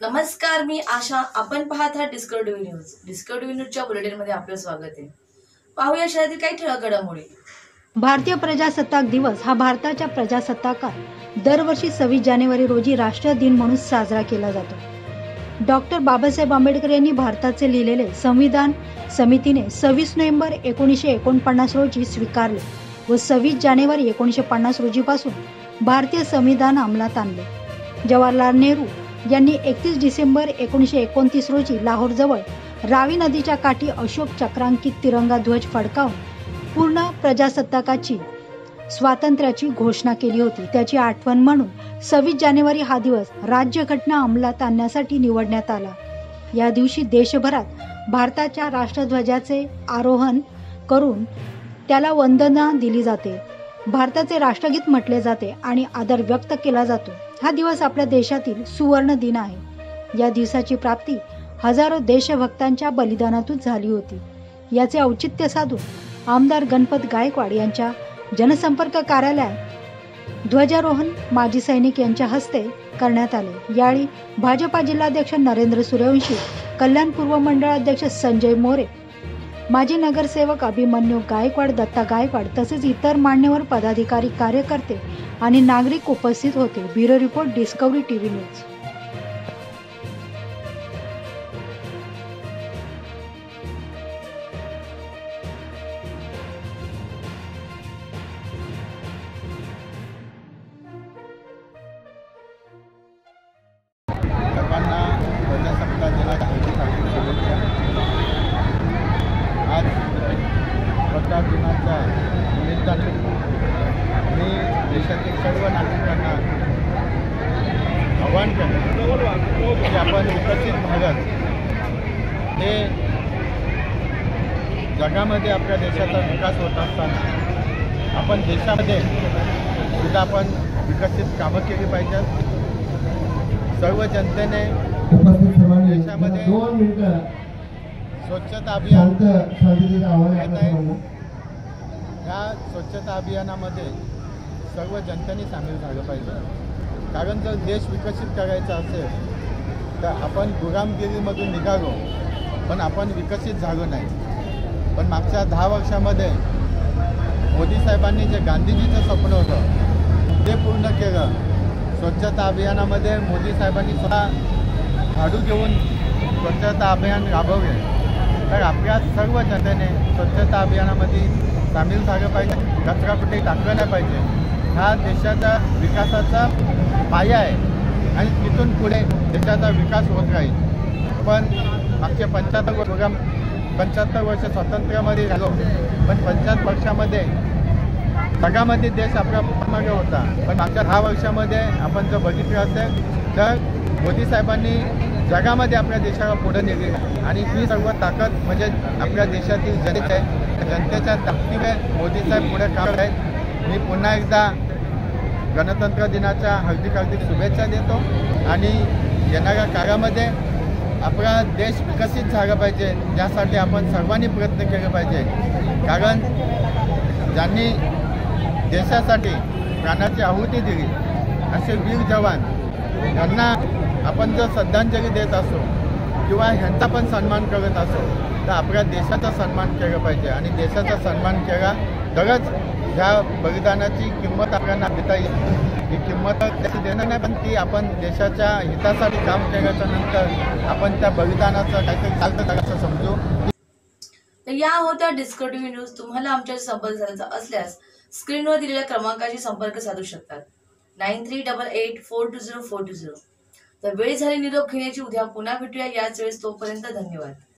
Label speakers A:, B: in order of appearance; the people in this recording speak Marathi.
A: नमस्कार, मी आशा. आपण पाहत आहात डिस्कव्हरी न्यूज. डिस्कव्हरी न्यूजच्या बुलेटिनमध्ये आपलं स्वागत आहे. पाहूया शहरातील काही ठळक घडामोडी.
B: भारतीय प्रजासत्ताक दिवस हा भारताच्या प्रजासत्ताकात दरवर्षी 26 जानेवारी रोजी राष्ट्रीय दिन म्हणून साजरा केला जातो. डॉक्टर बाबासाहेब आंबेडकर यांनी भारताचे लिहिलेले संविधान समितीने 26 नोव्हेंबर 1949 रोजी स्वीकारले व 26 जानेवारी 1950 रोजीपासून भारतीय संविधान अंमलात आणले. जवाहरलाल नेहरू यांनी 31 डिसेंबर 1929 रोजी लाहोरजवळ रावी नदीच्या काठी अशोक चक्रांकित तिरंगा ध्वज फडकावून पूर्ण प्रजासत्ताकाची स्वातंत्र्याची घोषणा केली होती. त्याची आठवण म्हणून 26 जानेवारी हा दिवस राज्यघटना अंमलात आणण्यासाठी निवडण्यात आला. या दिवशी देशभरात भारताच्या राष्ट्रध्वजाचे आरोहण करून त्याला वंदना दिली जाते. भारताचे राष्ट्रगीत म्हटले जाते आणि आदर व्यक्त केला जातो. हा दिवस आपल्या देशातील सुवर्ण दिन आहे. या दिवसाची प्राप्ती हजारो देशभक्तांच्या बलिदानातून झाली होती. याचे औचित्य साधून आमदार गणपत गायकवाड यांच्या जनसंपर्क कार्यालयात ध्वजारोहण माजी सैनिक यांच्या हस्ते करण्यात आले. यावेळी भाजपा जिल्हाध्यक्ष नरेंद्र सूर्यवंशी, कल्याण पूर्व मंडळाध्यक्ष संजय मोरे, माजी नगरसेवक अभिमन्यू गायकवाड, दत्ता गायकवाड तसेच इतर मान्यवर पदाधिकारी, कार्यकर्ते आणि नागरिक उपस्थित होते. Bureau report, Discovery TV news.
C: आज प्रजासत्ताक दिनाच्या निमित्ताने मी देशातील सर्व नागरिकांना आवाहन करतो की आपण विकसित भारत हे जगामध्ये आपल्या देशाचा विकास होत असताना आपण देशामध्ये सुद्धा आपण विकसित कामं केली पाहिजेत. सर्व जनतेने देशामध्ये स्वच्छता अभियान येत आहे. या स्वच्छता अभियानामध्ये सर्व जनतेने सामील झालं पाहिजे. कारण जर देश विकसित करायचा असेल तर आपण गुलामगिरीमधून निघालो पण आपण विकसित झालो नाही. पण मागच्या 10 वर्षामध्ये मोदी साहेबांनी जे गांधीजीचं स्वप्न होतं ते पूर्ण केलं. स्वच्छता अभियानामध्ये मोदी साहेबांनी स्वतः झाडू घेऊन स्वच्छता अभियान राबवले. तर आपल्या सर्व जनतेने स्वच्छता अभियानामध्ये सामील झालं पाहिजे. कचरा कुठे टाकलं नाही पाहिजे. हा देशाच्या विकासाचा पाया आहे आणि तिथून पुढे देशाचा विकास होत राहील. पण मागच्या 75 वर्ष स्वातंत्र्यामध्ये झालो पण 75 वर्षामध्ये जगामध्ये देश आपल्या मागे होता. पण मागच्या 10 वर्षामध्ये आपण जर बघितलं असेल तर मोदी साहेबांनी जगामध्ये आपल्या देशाला पुढे नेली आणि ही सर्व ताकद म्हणजे आपल्या देशातील जनतेची आहे. जनतेच्या ताकदीने मोदी साहेब पुढे काम आहेत. मी पुन्हा एकदा गणतंत्र दिनाच्या हार्दिक शुभेच्छा देतो आणि येणाऱ्या काळामध्ये आपला देश विकसित झाला पाहिजे यासाठी आपण सर्वांनी प्रयत्न केले पाहिजे. कारण ज्यांनी देशासाठी प्राणाची आहुती दिली असे वीर जवान यांना आपण जर श्रद्धांजली देत असो किंवा ह्यांचा पण सन्मान करत असो तर आपल्या देशाचा सन्मान केला पाहिजे. आणि देशाचा सन्मान केला तरच ह्या बलिदानाची किंमत आपल्याला देता येईल. ही किंमत त्याची देणं नाही पण ती आपण देशाच्या हितासाठी काम केल्याच्या नंतर आपण त्या बलिदानाचं काहीतरी चालतं असं समजू.
A: तर या होत्या डिस्कव्हरी न्यूज. तुम्हाला आमच्याशी संपर्क साधायचा असल्यास स्क्रीनवर दिलेल्या क्रमांकाशी संपर्क साधू शकतात. 9388420420. तर वेळ झाली निरोप घेण्याची. उद्या पुन्हा भेटूया याच वेळेस. तोपर्यंत धन्यवाद.